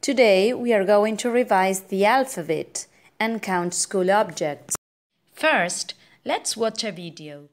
Today we are going to revise the alphabet and count school objects. First, let's watch a video.